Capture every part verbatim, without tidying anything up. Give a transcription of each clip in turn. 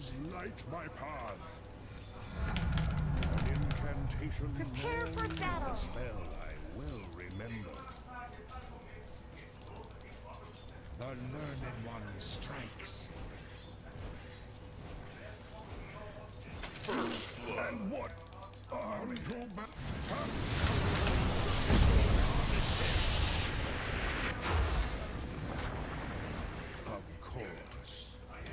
shadows light my path. An incantation. Prepare for known, battle. A spell I will remember. The learned one strikes. And what are we to ba- Of course.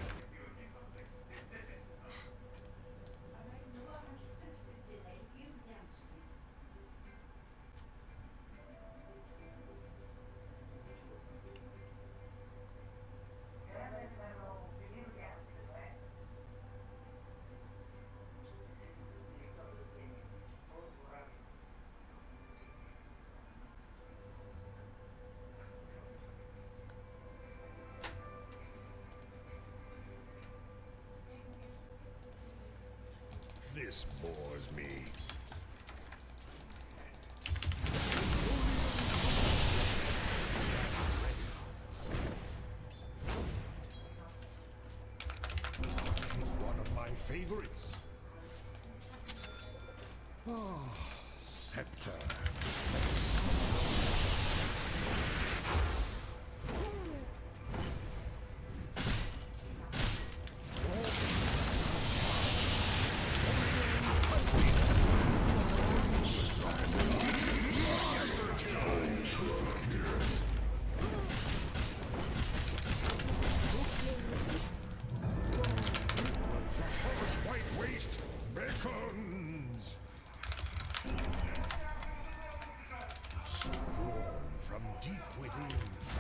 This bores me. It's one of my favorites. Ah, scepter. Beckons! Storm from deep within.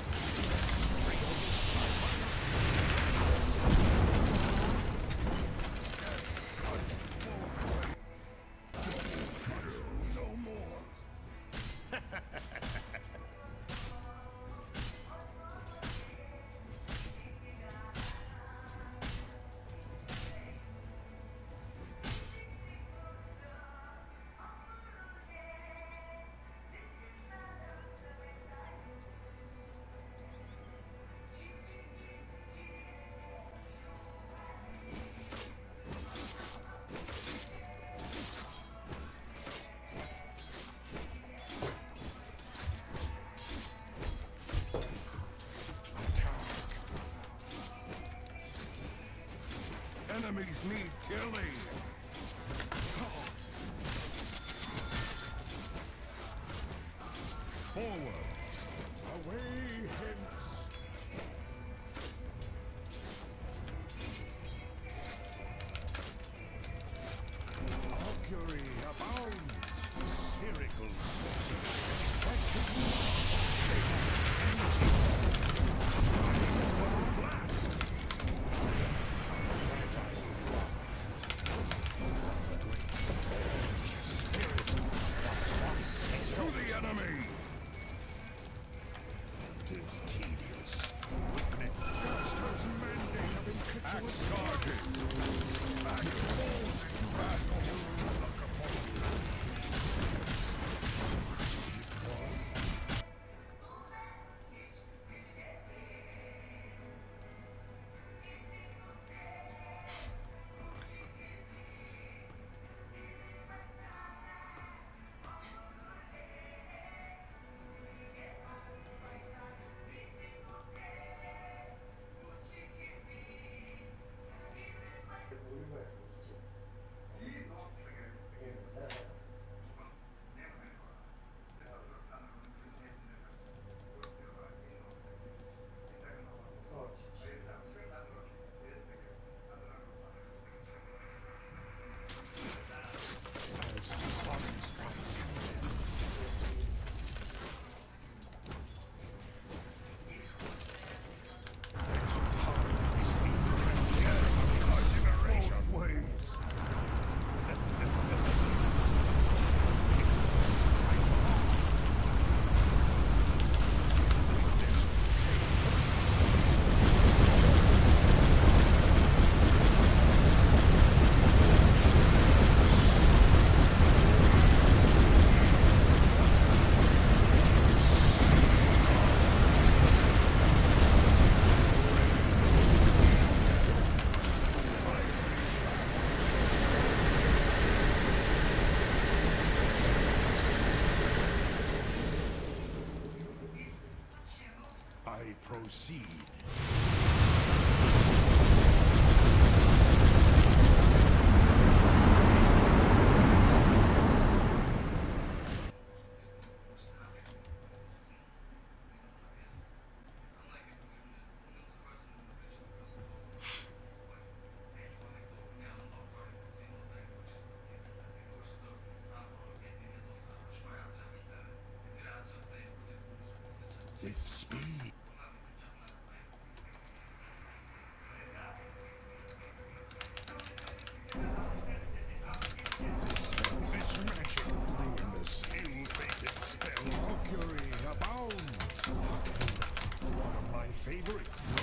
No more. Enemies need killing. Forward. Away hence. Augury abounds. Spherical sorcery. Extracted. Blast. To the enemy! Tis tedious. Witness Gaster's mandate of impetuous sergeant. Back forward in battle. Look upon you. proceed. With speed. This spell is magic. Ruinous, ill-fated spell. Mercury abounds. One of my favorites.